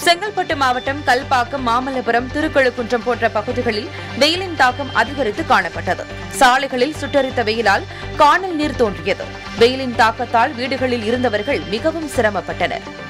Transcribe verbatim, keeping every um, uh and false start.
செங்கல்பட்டு மாவட்டம் கல்பாக்கம், மாமல்லபுரம், திருக்கழுக்குன்றம் போன்ற பகுதிகளில் வெயிலின் தாக்கம் அதிகரித்து காணப்பட்டது. சாலைகளில் சுட்டெரித்த வெயிலால் கானல் நீர் தோன்றியது. வெயிலின் தாக்கத்தால் வீடுகளில் இருந்தவர்கள் மிகவும் சிரமப்பட்டனர்.